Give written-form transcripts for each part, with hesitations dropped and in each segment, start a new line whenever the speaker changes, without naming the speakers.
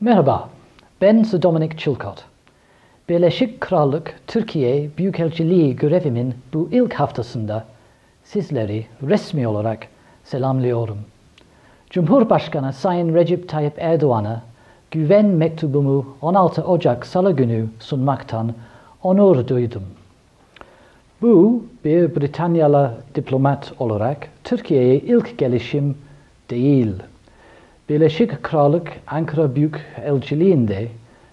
Merhaba, ben Sir Dominic Chilcott. Birleşik Krallık Türkiye Büyükelçiliği görevimin bu ilk haftasında sizleri resmi olarak selamlıyorum. Cumhurbaşkanı Sayın Recep Tayyip Erdoğan'a güven mektubumu 16 Ocak Salı günü sunmaktan onur duydum. Bu bir Britanyalı diplomat olarak Türkiye'ye ilk gelişim değil. Birleşik Krallık Ankara Büyükelçiliği'nde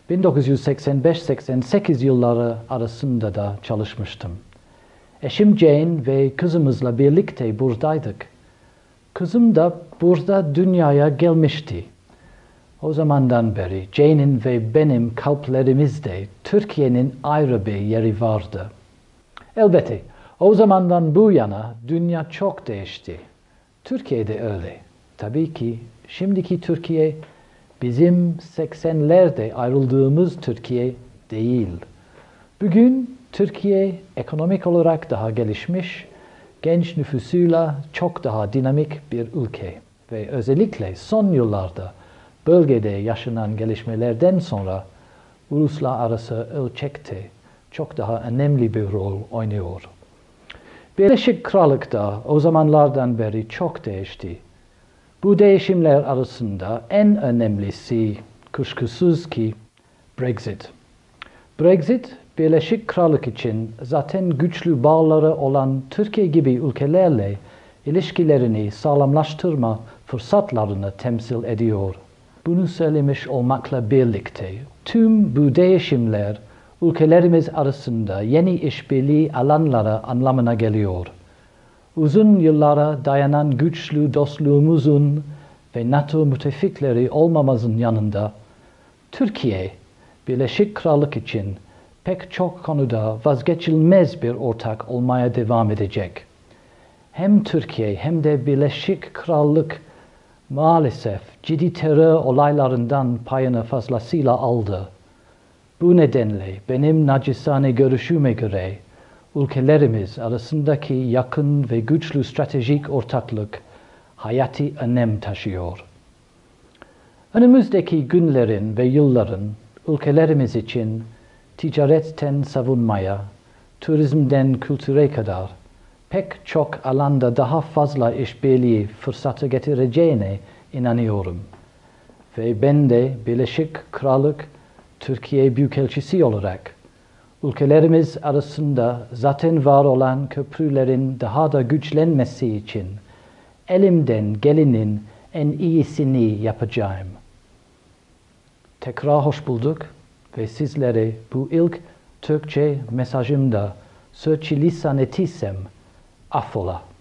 1985-88 yılları arasında da çalışmıştım. Eşim Jane ve kızımızla birlikte buradaydık. Kızım da burada dünyaya gelmişti. O zamandan beri Jane'in ve benim kalplerimizde Türkiye'nin ayrı bir yeri vardı. Elbette o zamandan bu yana dünya çok değişti. Türkiye'de öyle. Tabii ki şimdiki Türkiye bizim 80'lerde ayrıldığımız Türkiye değil. Bugün Türkiye ekonomik olarak daha gelişmiş, genç nüfusuyla çok daha dinamik bir ülke ve özellikle son yıllarda bölgede yaşanan gelişmelerden sonra uluslararası ölçekte çok daha önemli bir rol oynuyor. Birleşik Krallık'ta o zamanlardan beri çok değişti. Bu değişimler arasında en önemlisi kuşkusuz ki Brexit. Brexit, Birleşik Krallık için zaten güçlü bağları olan Türkiye gibi ülkelerle ilişkilerini sağlamlaştırma fırsatlarını temsil ediyor. Bunu söylemiş olmakla birlikte tüm bu değişimler ülkelerimiz arasında yeni işbirliği alanları anlamına geliyor. Uzun yıllara dayanan güçlü dostluğumuzun ve NATO müttefikleri olmamızın yanında Türkiye, Birleşik Krallık için pek çok konuda vazgeçilmez bir ortak olmaya devam edecek. Hem Türkiye hem de Birleşik Krallık maalesef ciddi terör olaylarından payını fazlasıyla aldı. Bu nedenle benim nacizane görüşüme göre ülkelerimiz arasındaki yakın ve güçlü stratejik ortaklık hayati önem taşıyor. Önümüzdeki günlerin ve yılların ülkelerimiz için ticaretten savunmaya, turizmden kültüre kadar pek çok alanda daha fazla işbirliği fırsatı getireceğine inanıyorum. Ve ben de Birleşik Krallık Türkiye Büyükelçisi olarak ülkelerimiz arasında zaten var olan köprülerin daha da güçlenmesi için elimden gelenin en iyisini yapacağım. Tekrar hoş bulduk ve sizlere bu ilk Türkçe mesajımda sürçülisan ettiysem affola.